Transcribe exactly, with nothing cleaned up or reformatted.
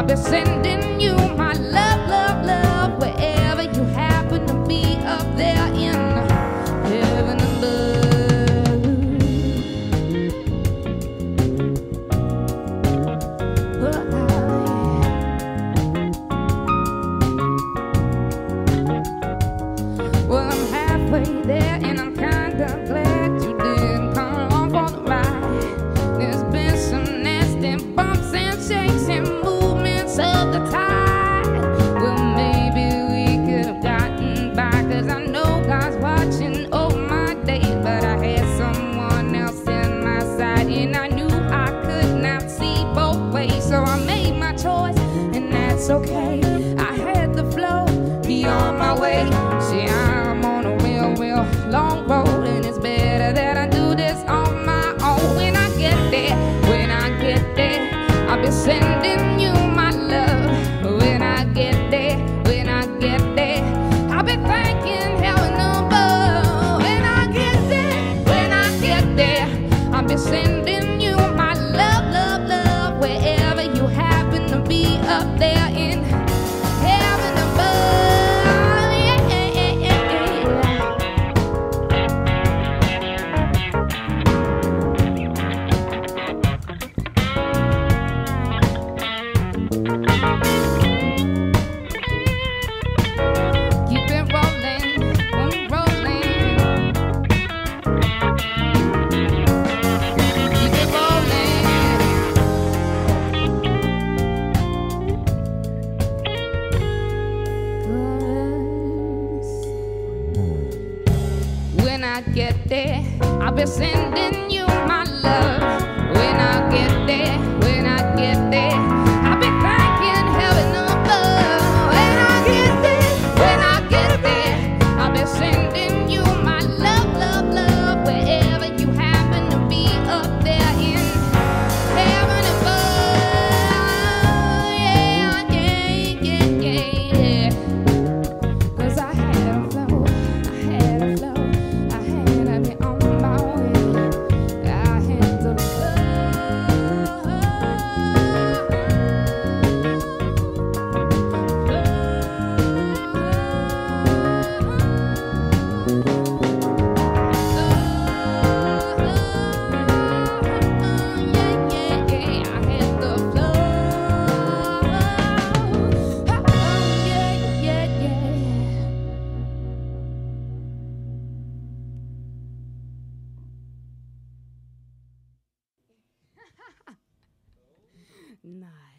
be sending you my love, love, love, wherever you happen to be up there in heaven above. Well, I'm halfway there and I'm kinda glad you didn't come along for the ride. There's been some nasty bumps and shakes and movements of the tide. Well, maybe we could have gotten by, cause I know God's watching over my days. But I had someone else in my side and I knew I could not see both ways. So I made my choice and that's okay. I had the flow beyond my way. See, I'm on a real, real long road, and it's better that I do this on my own. When I get there, when I get there, I'll be sending you my love. When I get there, when I get there, I'll be thanking heaven above. When I get there, when I get there, I'll be sending you my love, love, love, wherever you happen to be up there in heaven above. Keep it rolling, rolling, rolling. Keep it rolling. When I get there, I'll be sending you my love. When I get there, when I get there, I'll be thanking heaven above. When I get there, when I get there, I'll be sending you my love, love, love, wherever you happen to be up there in heaven above. Yeah, yeah, yeah, yeah. Cause I had a flow, I had a flow, I had to be on my way. I had the flow. Nice.